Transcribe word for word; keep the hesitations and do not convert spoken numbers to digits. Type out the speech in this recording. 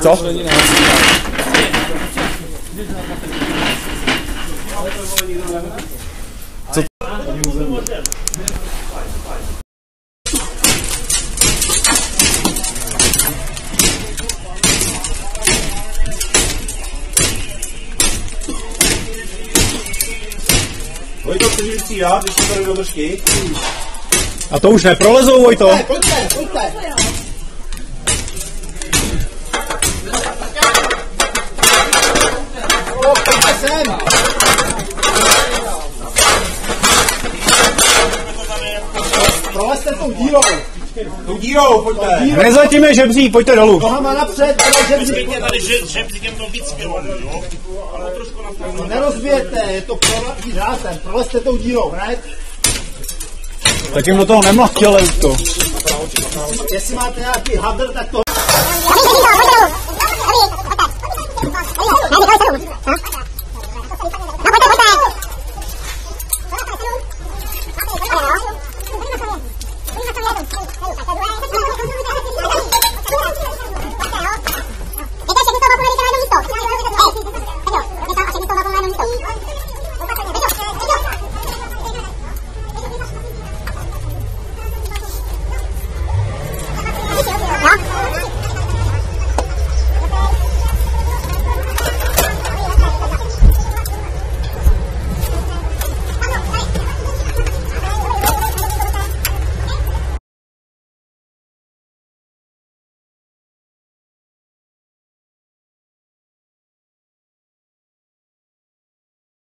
Co? Co? Vojto, chceš vystříhat, když to tady do držky? A to už neprolezou, Vojto. Pojďte, pojďte. Pojďte sem. Prolezte tou dírou. Tou dírou, pojďte. Nezatíme žebřík, pojďte dolů. Nohama napřed, tady žebřík. Tady žebříkem to víc kilometrů, jo? Ale trošku na Nerozbijete, je to proleztý řádem. Prolezte tou dírou, hned. Tak jim do toho nemlachtěle to. Jestli máte nějaký hadr, tak to